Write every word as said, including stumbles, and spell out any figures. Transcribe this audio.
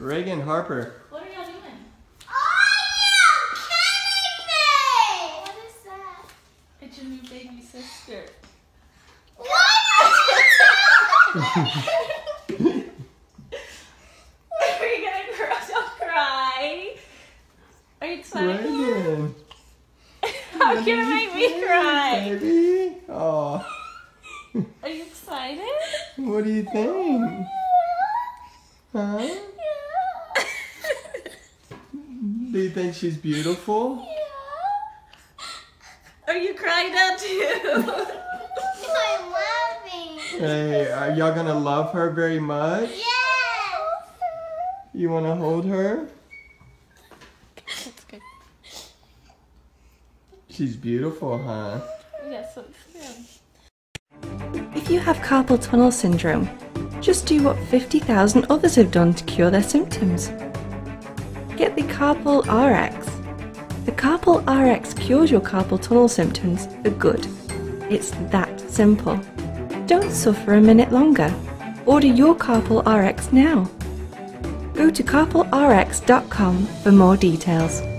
Reagan, Harper. What are y'all doing? Oh, you're kidding me! What is that? It's your new baby sister. What? Are you gonna cry? Don't cry. Are you excited? Reagan. How can you make me cry? Baby. Oh. Are you excited? What do you think? Huh? Yeah. Do you think she's beautiful? Yeah. Are you crying now too? I'm laughing. Hey, are y'all gonna love her very much? Yes! You wanna hold her? That's good. She's beautiful, huh? Yes, that's good. If you have carpal tunnel syndrome, just do what fifty thousand others have done to cure their symptoms. Get the Carpal R X. The Carpal R X cures your carpal tunnel symptoms for good. It's that simple. Don't suffer a minute longer. Order your Carpal R X now. Go to carpal r x dot com for more details.